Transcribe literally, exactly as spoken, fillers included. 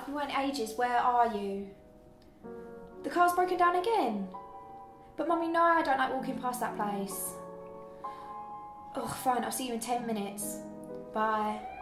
been waiting ages. Where are you? The car's broken down again. But Mummy, no, I don't like walking past that place. Oh, fine, I'll see you in ten minutes. Bye.